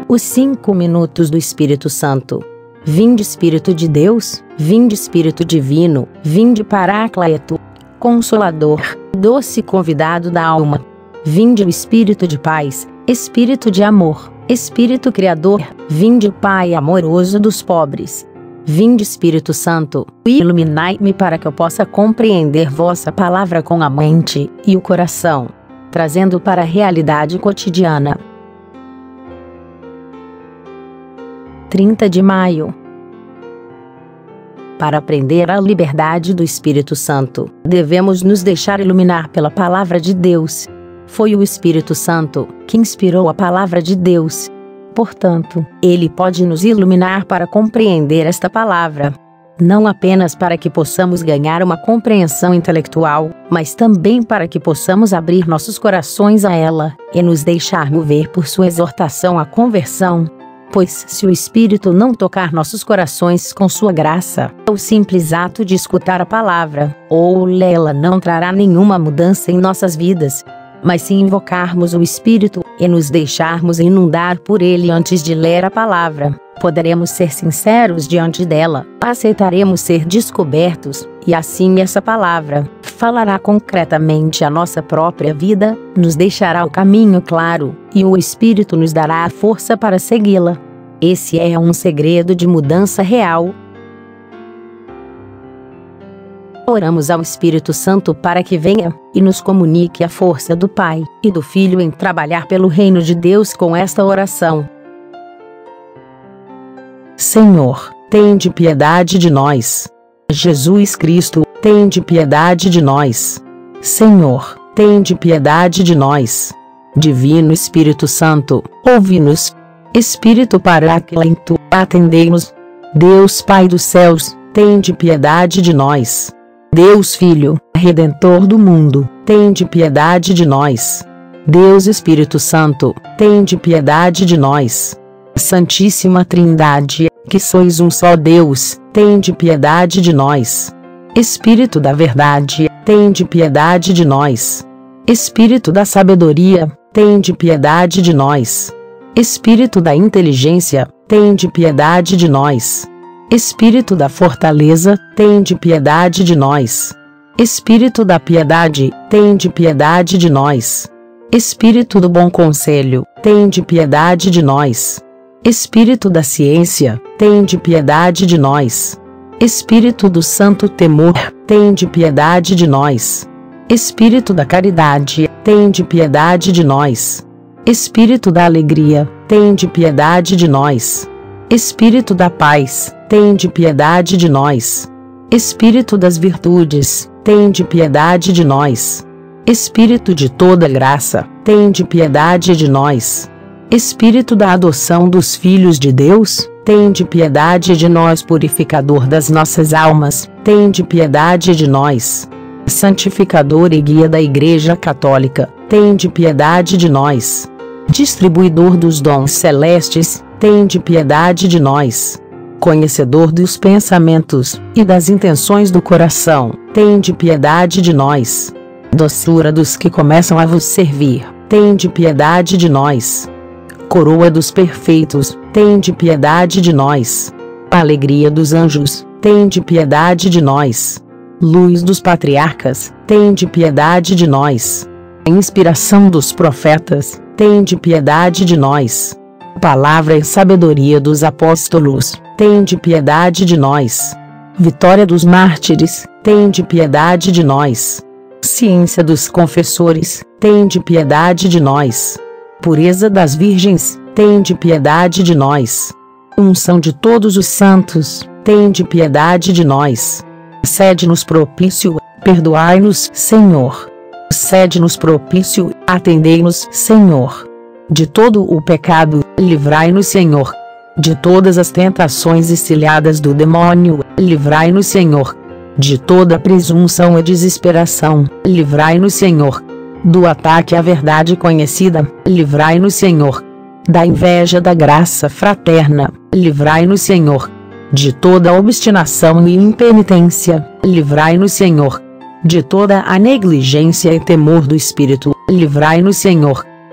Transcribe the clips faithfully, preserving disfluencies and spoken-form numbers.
Os cinco minutos do Espírito Santo. Vinde Espírito de Deus, vinde Espírito Divino, vinde Paráclito, Consolador, doce convidado da alma. Vinde o Espírito de paz, Espírito de amor, Espírito Criador, vinde o Pai amoroso dos pobres. Vinde Espírito Santo, iluminai-me para que eu possa compreender vossa palavra com a mente e o coração, trazendo para a realidade cotidiana. trinta de maio. Para aprender a liberdade do Espírito Santo, devemos nos deixar iluminar pela palavra de Deus. Foi o Espírito Santo que inspirou a palavra de Deus. Portanto, ele pode nos iluminar para compreender esta palavra. Não apenas para que possamos ganhar uma compreensão intelectual, mas também para que possamos abrir nossos corações a ela, e nos deixar mover por sua exortação à conversão. Pois se o Espírito não tocar nossos corações com sua graça, o simples ato de escutar a palavra, ou lê-la não trará nenhuma mudança em nossas vidas. Mas se invocarmos o Espírito, e nos deixarmos inundar por ele antes de ler a palavra, poderemos ser sinceros diante dela, aceitaremos ser descobertos, e assim essa palavra falará concretamente a nossa própria vida, nos deixará o caminho claro, e o Espírito nos dará a força para segui-la. Esse é um segredo de mudança real. Oramos ao Espírito Santo para que venha e nos comunique a força do Pai e do Filho em trabalhar pelo reino de Deus com esta oração. Senhor, tende piedade de nós. Jesus Cristo, tende piedade de nós. Senhor, tende piedade de nós. Divino Espírito Santo, ouvi-nos. Espírito Paráclito, atendei-nos. Deus Pai dos céus, tende piedade de nós. Deus Filho, Redentor do mundo, tende piedade de nós. Deus Espírito Santo, tende piedade de nós. Santíssima Trindade, que sois um só Deus, tende piedade de nós. Espírito da verdade, tende piedade de nós. Espírito da sabedoria, tende piedade de nós. Espírito da inteligência, tende piedade de nós. Espírito da fortaleza, tende piedade de nós. Espírito da piedade, tende piedade de nós. Espírito do bom conselho, tende piedade de nós. Espírito da ciência, tende piedade de nós. Espírito do santo temor, tende piedade de nós. Espírito da caridade, tende piedade de nós. Espírito da alegria, tende piedade de nós. Espírito da paz, tende piedade de nós. Espírito das virtudes, tende piedade de nós. Espírito de toda graça, tende piedade de nós. Espírito da adoção dos filhos de Deus, tende piedade de nós. Purificador das nossas almas, tende piedade de nós. Santificador e guia da Igreja Católica, tende piedade de nós. Distribuidor dos dons celestes, tende piedade de nós. Conhecedor dos pensamentos e das intenções do coração, tende piedade de nós. Doçura dos que começam a vos servir, tende piedade de nós. Coroa dos perfeitos, tende piedade de nós. Alegria dos anjos, tende piedade de nós. Luz dos patriarcas, tende piedade de nós. Inspiração dos profetas, tende piedade de nós. Palavra e sabedoria dos apóstolos, tende piedade de nós. Vitória dos mártires, tende piedade de nós. Ciência dos confessores, tende piedade de nós. Pureza das virgens, tende piedade de nós. Unção de todos os santos, tende piedade de nós. Sede-nos propício, perdoai-nos, Senhor. Sede-nos propício, atendei-nos, Senhor. De todo o pecado, livrai-nos, Senhor. De todas as tentações e cilhadas do demônio, livrai-nos, Senhor. De toda presunção e desesperação, livrai-nos, Senhor. Do ataque à verdade conhecida, livrai-nos, Senhor. Da inveja da graça fraterna, livrai-nos, Senhor. De toda obstinação e impenitência, livrai-nos, Senhor. De toda a negligência e temor do Espírito, livrai-nos, Senhor.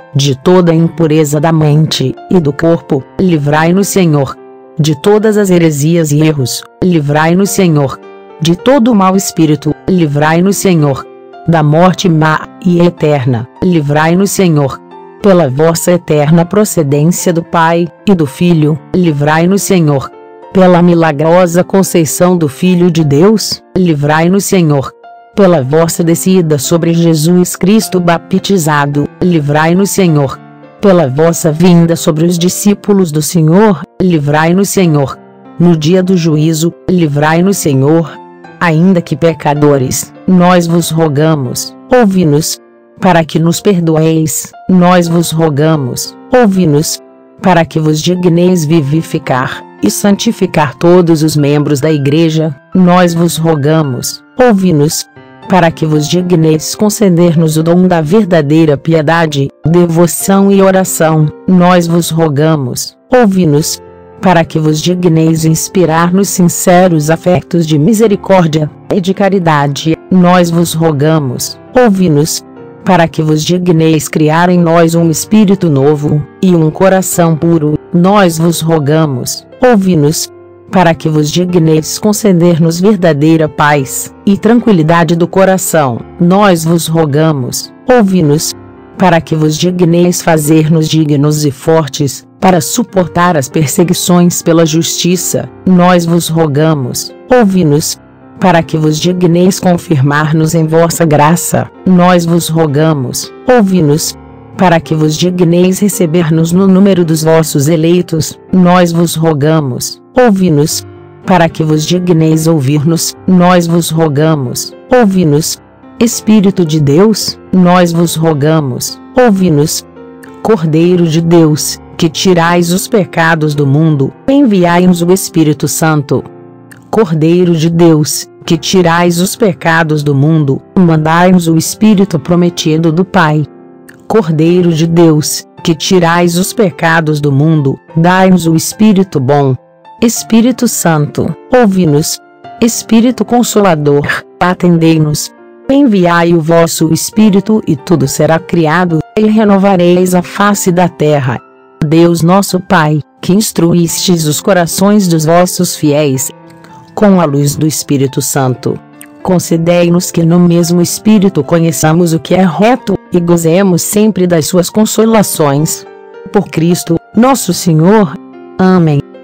De toda impureza da mente e do corpo, livrai-nos, Senhor. De todas as heresias e erros, livrai-nos, Senhor. De todo mau espírito, livrai-nos, Senhor. Da morte má e eterna, livrai-nos, Senhor. Pela vossa eterna procedência do Pai e do Filho, livrai-nos, Senhor. Pela milagrosa conceição do Filho de Deus, livrai-nos, Senhor. Pela vossa descida sobre Jesus Cristo baptizado, livrai-nos, Senhor. Pela vossa vinda sobre os discípulos do Senhor, livrai-nos, Senhor. No dia do juízo, livrai-nos, Senhor. Ainda que pecadores, nós vos rogamos, ouvi-nos, para que nos perdoeis, nós vos rogamos, ouvi-nos, para que vos digneis vivificar e santificar todos os membros da Igreja, nós vos rogamos, ouvi-nos, para que vos digneis conceder-nos o dom da verdadeira piedade, devoção e oração, nós vos rogamos, ouvi-nos, para que vos digneis inspirar-nos sinceros afetos de misericórdia e de caridade, nós vos rogamos, ouvi-nos, para que vos digneis criar em nós um espírito novo e um coração puro, nós vos rogamos, ouvi-nos, para que vos digneis conceder-nos verdadeira paz e tranquilidade do coração, nós vos rogamos, ouvi-nos, para que vos digneis fazer-nos dignos e fortes, para suportar as perseguições pela justiça, nós vos rogamos, ouvi-nos, para que vos digneis confirmar-nos em vossa graça, nós vos rogamos, ouvi-nos, para que vos digneis receber-nos no número dos vossos eleitos, nós vos rogamos, ouvi-nos, para que vos digneis ouvir-nos, nós vos rogamos, ouvi-nos. Espírito de Deus, nós vos rogamos, ouvi-nos. Cordeiro de Deus, que tirais os pecados do mundo, enviai-nos o Espírito Santo. Cordeiro de Deus, que tirais os pecados do mundo, mandai-nos o Espírito prometido do Pai. Cordeiro de Deus, que tirais os pecados do mundo, dai-nos o Espírito bom. Espírito Santo, ouvi-nos. Espírito Consolador, atendei-nos. Enviai o vosso Espírito e tudo será criado, e renovareis a face da terra. Deus nosso Pai, que instruístes os corações dos vossos fiéis com a luz do Espírito Santo, concedei-nos que no mesmo Espírito conheçamos o que é reto, e gozemos sempre das suas consolações. Por Cristo, nosso Senhor. Amém.